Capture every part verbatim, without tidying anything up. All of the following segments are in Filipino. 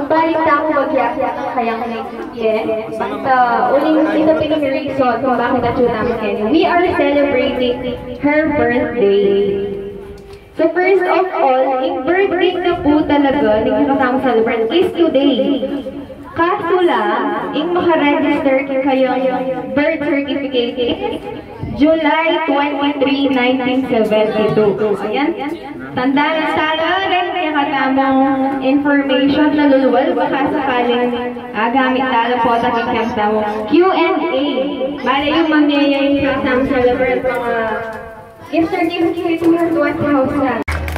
magbalita ko magyakyak ang kayang nagkikye. Basta uling ito pinag-reason kung bakit na-tune namin kayo. We are celebrating her birthday. So first of all, yung birthday na po talaga, nagkakasama celebrate is today. Kaso lang, yung makaregister kayong birth certificate, July twenty-three, nineteen seventy-two. Ayan. Tanda na sana rin kaya katamang information na luluwal. Baka sakaling uh, gamit tala po at ikasama Q and A. Bale yung mamaya yung kasama celebrate mga gift certificate worth one thousand.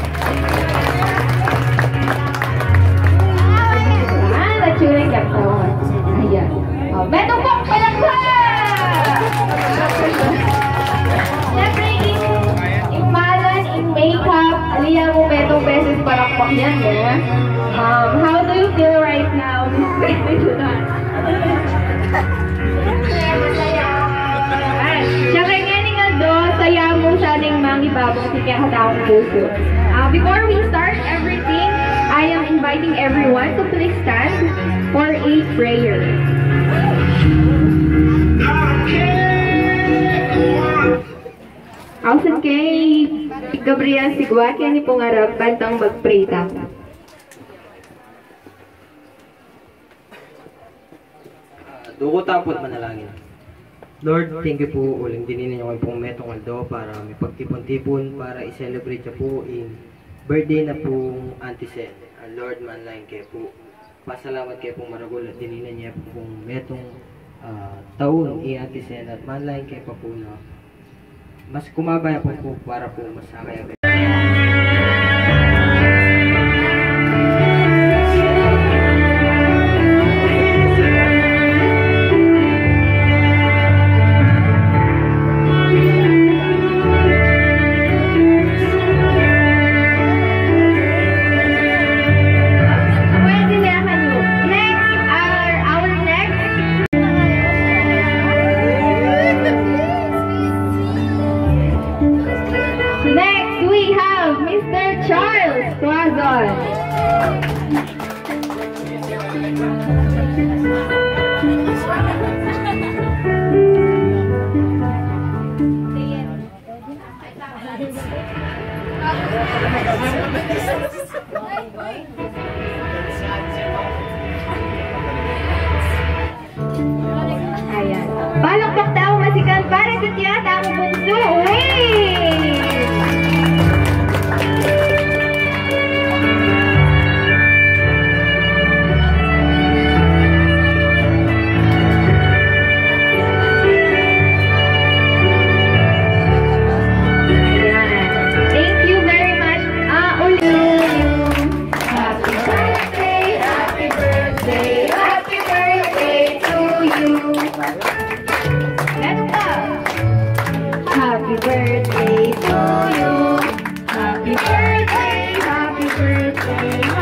Ah, na-turing kaptawan. Ayan. Oh, betong po palakpa! Siyempre, yung malan, yung makeup, aliyan mo betong beses palakpak yan, eh. Um, how do you feel right now? Ay, siyempre nga ni nga do, saya mo sa ating mga ibabang sikakataong puso. Uh, before we start everything, I am inviting everyone to please stand for a prayer. Ausan kay Gabriel Sigwa, kaya ni pong arap, bantang mag-pray ta. Dugo tapot manalangin. Lord, thank you po uling dinin ninyo kami pong metong aldo para may pagtipon-tipon para i-celebrate siya po in birthday na pong Auntie Sen. Uh, Lord, manlain kayo po. Pasalamat kayo pong maragol at dinin niya pong metong uh, taon i-Auntie Sen at manlain kayo pa po na mas kumabaya po po para po mas akaya. Ayan. Palakpak daw masikan para sa tiyata ang bungso. Happy birthday to you. Happy birthday, happy birthday.